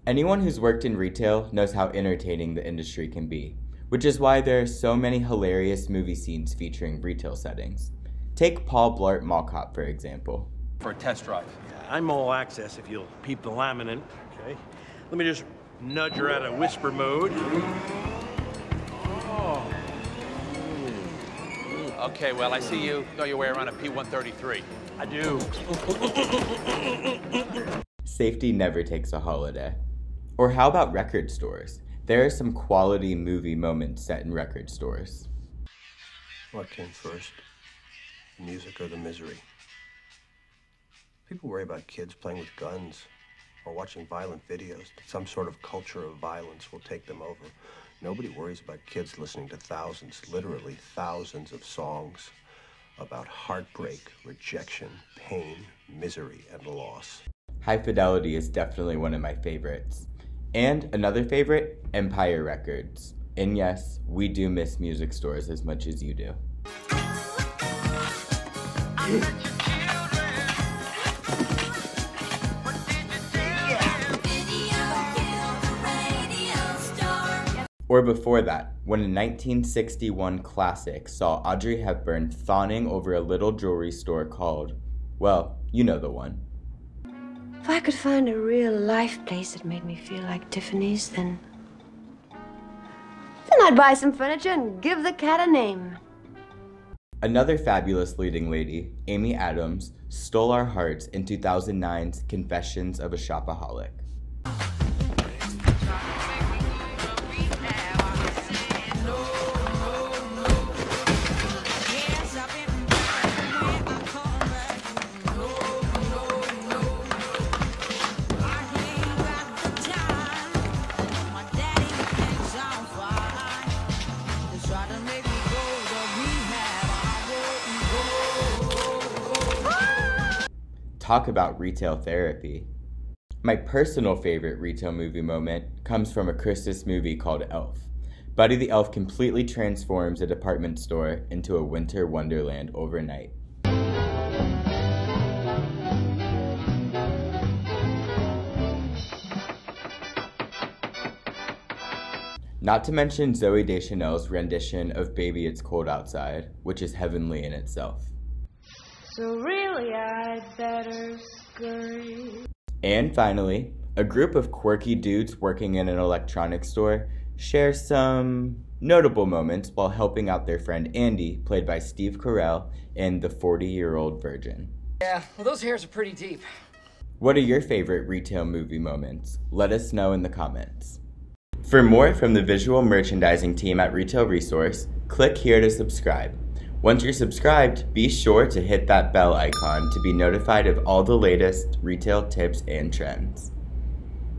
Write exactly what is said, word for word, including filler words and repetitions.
Anyone who's worked in retail knows how entertaining the industry can be, which is why there are so many hilarious movie scenes featuring retail settings. Take Paul Blart Mall Cop, for example. For a test drive. Yeah, I'm all access if you'll peep the laminate, okay? Let me just nudge her out of whisper mode. Oh. Okay, well, I see you know your way around a P one thirty-three. I do. Safety never takes a holiday. Or how about record stores? There are some quality movie moments set in record stores. What came first? The music or the misery? People worry about kids playing with guns or watching violent videos. Some sort of culture of violence will take them over. Nobody worries about kids listening to thousands, literally thousands of songs about heartbreak, rejection, pain, misery, and loss. High Fidelity is definitely one of my favorites. And another favorite, Empire Records. And yes, we do miss music stores as much as you do. Or before that, when a nineteen sixty-one classic saw Audrey Hepburn fawning over a little jewelry store called, well, you know the one. If I could find a real life place that made me feel like Tiffany's, then... Then I'd buy some furniture and give the cat a name. Another fabulous leading lady, Amy Adams, stole our hearts in two thousand nine's Confessions of a Shopaholic. Talk about retail therapy. My personal favorite retail movie moment comes from a Christmas movie called Elf. Buddy the Elf completely transforms a department store into a winter wonderland overnight. Not to mention Zooey Deschanel's rendition of Baby It's Cold Outside, which is heavenly in itself. So really, I'd better scurry. And finally, a group of quirky dudes working in an electronics store share some notable moments while helping out their friend Andy, played by Steve Carell, in The forty-Year-Old Virgin. Yeah, well, those hairs are pretty deep. What are your favorite retail movie moments? Let us know in the comments. For more from the visual merchandising team at Retail Resource, click here to subscribe. Once you're subscribed, be sure to hit that bell icon to be notified of all the latest retail tips and trends.